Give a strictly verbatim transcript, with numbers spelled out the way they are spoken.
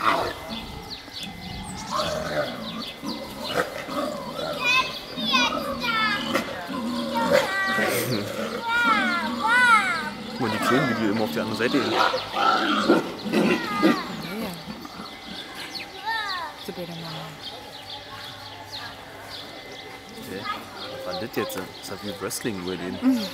Guck mal, die Kleinen, wie die immer auf die andere Seite gehen. Ja, ja. So bei der Mama. Okay. Was war das jetzt? Das hat wie Wrestling über den.